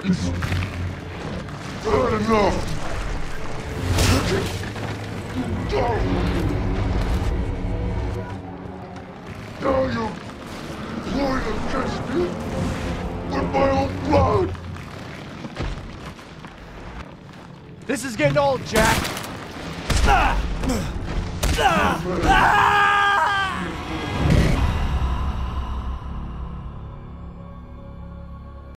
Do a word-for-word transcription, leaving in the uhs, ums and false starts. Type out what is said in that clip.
Not enough! Now you're ploying against me with my own blood! This is getting old, Jack! Ah! Ah! Ah!